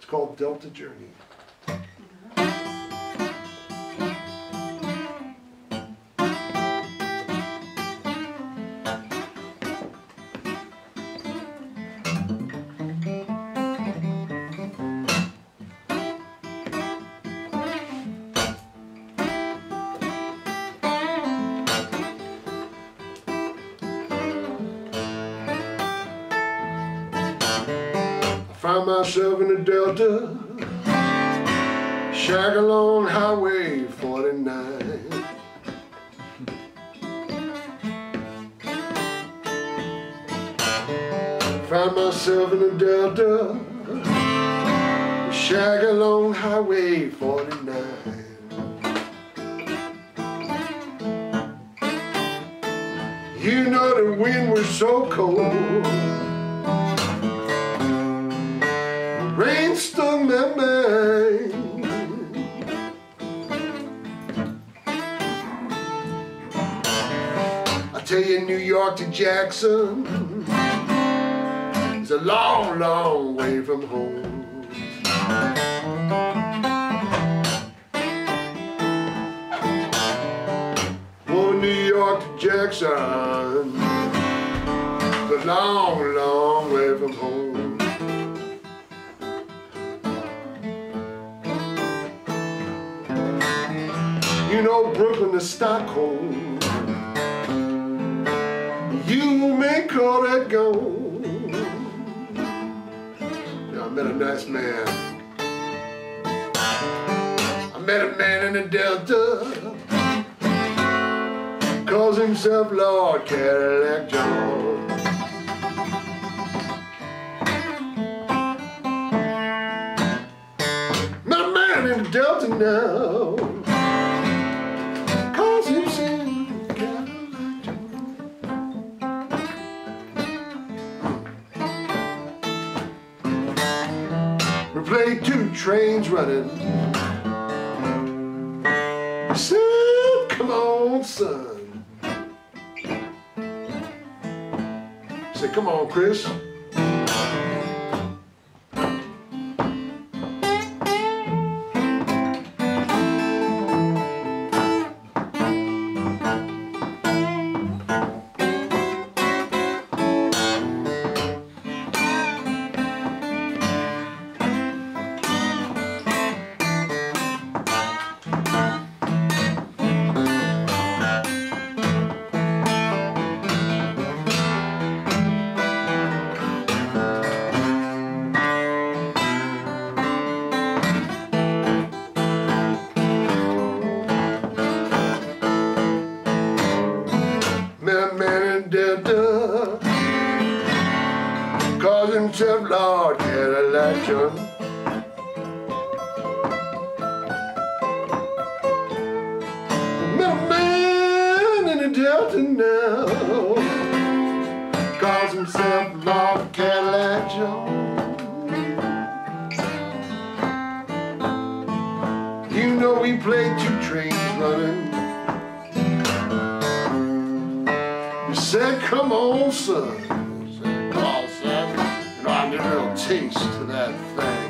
called Delta Journey. Found myself in the Delta, shack along Highway 49. Found myself in the Delta, shack along Highway 49. You know the wind was so cold, rain stung my mind. I tell you, New York to Jackson is a long, long way from home. Oh, New York to Jackson is a long, long way from home. You know, Brooklyn to Stockholm, you may call that gold. Yeah, I met a nice man. I met a man in the Delta, calls himself Lord Cadillac John. Met a man in the Delta now, we played two trains running. He said, come on, son. I said, come on, Chris. Met a man in Delta, calls himself Lord Cadillac John. Met a man in the Delta now, calls himself Lord Cadillac John. You know we played two trains running. He said, come on, son. I said, come on, son. You know, I need a little taste of that thing.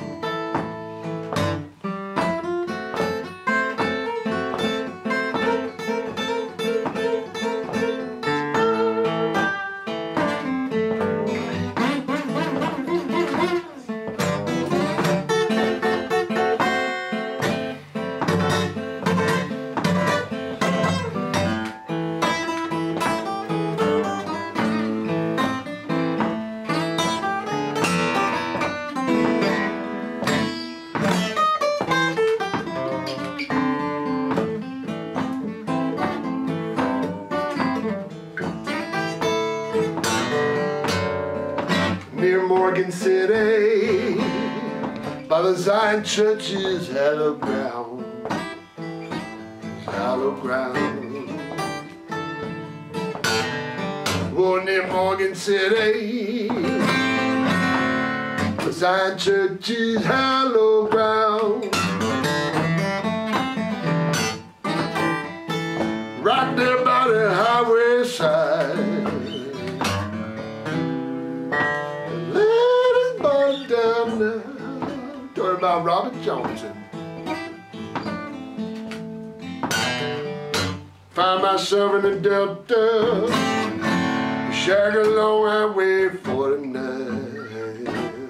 Near Morgan City, by the Zion Church's hallowed ground, hallowed ground. Oh, near Morgan City, the Zion Church's hallowed ground. Right there by the highway side. about Robert Johnson. Find myself in the Delta, shag along Highway 49.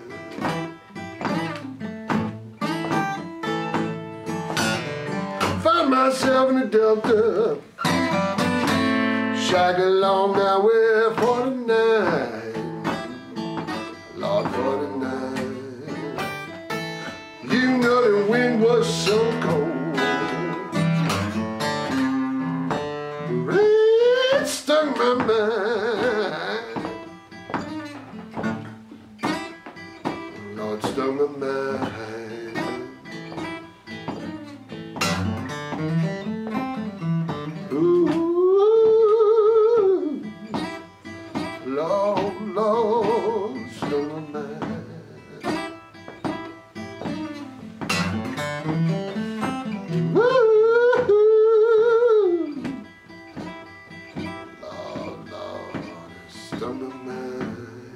Find myself in the Delta, shag along Highway 49. Lord 49. You know the wind was so cold. It stung my mind. Lord, stung my mind. Ooh, Lord, Lord, stung my mind. Stung my mind.